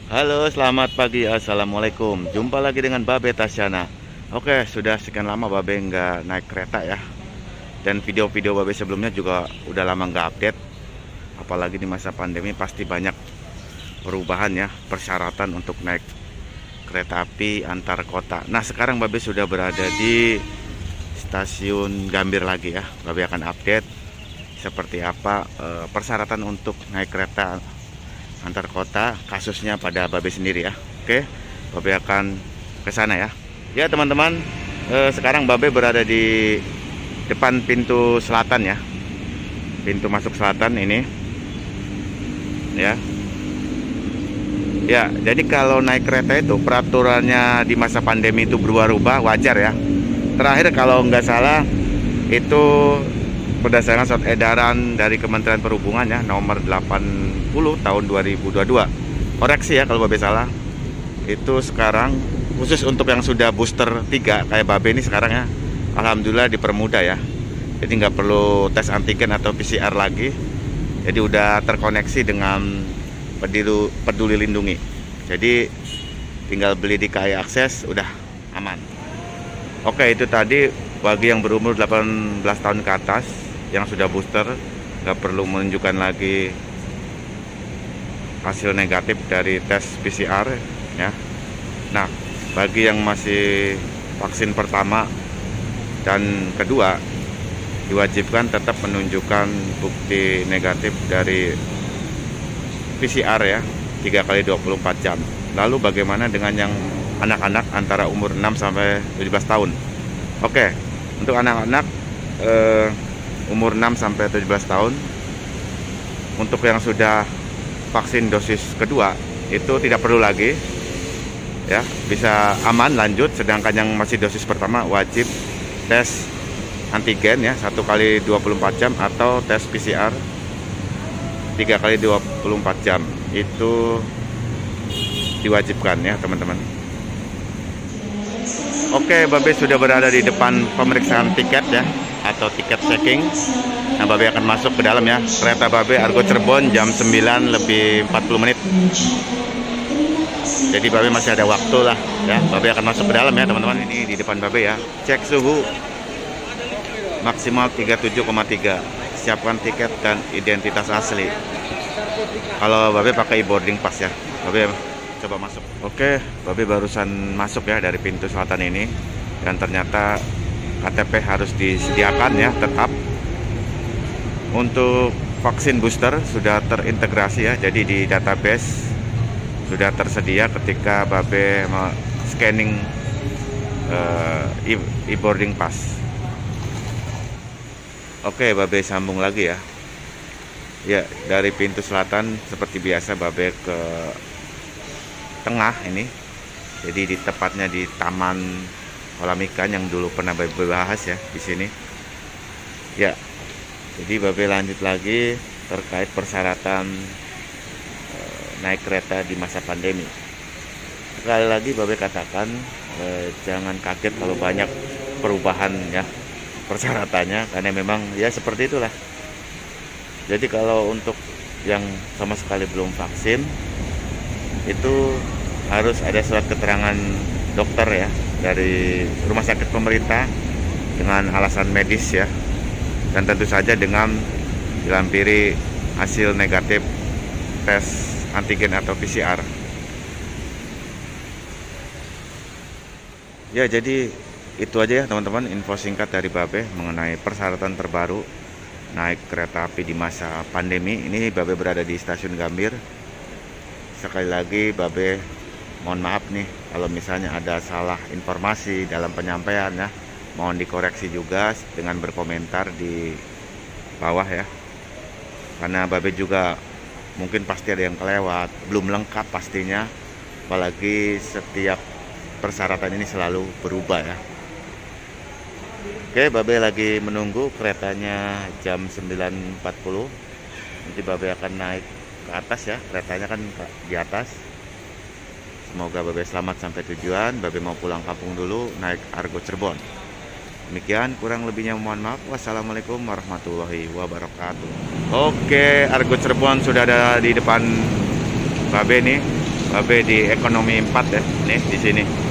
Halo, selamat pagi. Assalamualaikum. Jumpa lagi dengan Babe Tasyana. Oke, sudah sekian lama Babe nggak naik kereta ya. Dan video-video Babe sebelumnya juga udah lama nggak update. Apalagi di masa pandemi pasti banyak perubahan ya, persyaratan untuk naik kereta api antar kota. Nah, sekarang Babe sudah berada di stasiun Gambir lagi ya. Babe akan update seperti apa persyaratan untuk naik kereta antar kota, kasusnya pada Babe sendiri ya. Oke, Babe akan ke sana ya. Ya teman-teman, sekarang Babe berada di depan pintu selatan ya. Pintu masuk selatan ini. Ya. Ya, jadi kalau naik kereta itu peraturannya di masa pandemi itu berubah-ubah, wajar ya. Terakhir kalau nggak salah itu berdasarkan surat edaran dari Kementerian Perhubungan ya nomor 80 tahun 2022. Koreksi ya kalau Babe salah. Itu sekarang khusus untuk yang sudah booster 3 kayak Babe ini sekarang ya, alhamdulillah dipermudah ya. Jadi nggak perlu tes antigen atau PCR lagi. Jadi udah terkoneksi dengan Peduli Lindungi. Jadi tinggal beli di KAI Akses udah aman. Oke, itu tadi bagi yang berumur 18 tahun ke atas yang sudah booster, nggak perlu menunjukkan lagi hasil negatif dari tes PCR ya. Nah, bagi yang masih vaksin pertama dan kedua diwajibkan tetap menunjukkan bukti negatif dari PCR ya 3 kali 24 jam. Lalu bagaimana dengan yang anak-anak antara umur 6 sampai 17 tahun? Oke, untuk anak-anak umur 6 sampai 17 tahun, untuk yang sudah vaksin dosis kedua itu tidak perlu lagi ya, bisa aman lanjut. Sedangkan yang masih dosis pertama wajib tes antigen ya 1 kali 24 jam atau tes PCR 3 kali 24 jam itu diwajibkan ya teman-teman. Oke, Babe sudah berada di depan pemeriksaan tiket ya, atau tiket checking. Nah, Babe akan masuk ke dalam ya. Kereta Babe Argo Cirebon jam 9 lebih 40 menit. Jadi Babe masih ada waktu lah ya. Babe akan masuk ke dalam ya teman-teman. Ini di depan Babe ya. Cek suhu maksimal 37,3. Siapkan tiket dan identitas asli. Kalau Babe pakai boarding pass ya. Babe coba masuk. Oke, Babe barusan masuk ya dari pintu selatan ini. Dan ternyata KTP harus disediakan ya tetap. Untuk vaksin booster sudah terintegrasi ya. Jadi di database sudah tersedia ketika Babe scanning e-boarding pass. Oke, Babe sambung lagi ya. Ya, dari pintu selatan seperti biasa Babe ke tengah ini. Jadi di tepatnya di Taman Kolam Ikan yang dulu pernah Babe bahas ya di sini. Ya. Jadi Babe lanjut lagi terkait persyaratan naik kereta di masa pandemi. Sekali lagi Babe katakan jangan kaget kalau banyak perubahan ya persyaratannya, karena memang ya seperti itulah. Jadi kalau untuk yang sama sekali belum vaksin itu harus ada surat keterangan dokter ya dari rumah sakit pemerintah dengan alasan medis ya, dan tentu saja dengan dilampiri hasil negatif tes antigen atau PCR. Ya, jadi itu aja ya teman-teman, info singkat dari Babe mengenai persyaratan terbaru naik kereta api di masa pandemi. Ini Babe berada di stasiun Gambir. Sekali lagi Babe mohon maaf nih kalau misalnya ada salah informasi dalam penyampaian ya. Mohon dikoreksi juga dengan berkomentar di bawah ya. Karena Babe juga mungkin pasti ada yang kelewat, belum lengkap pastinya. Apalagi setiap persyaratan ini selalu berubah ya. Oke, Babe lagi menunggu keretanya jam 9.40. Nanti Babe akan naik ke atas ya, keretanya kan di atas. Semoga Babe selamat sampai tujuan. Babe mau pulang kampung dulu naik Argo Cirebon. Demikian, kurang lebihnya mohon maaf. Wassalamualaikum warahmatullahi wabarakatuh. Oke, Argo Cirebon sudah ada di depan Babe nih. Babe di ekonomi 4 ya, nih di sini.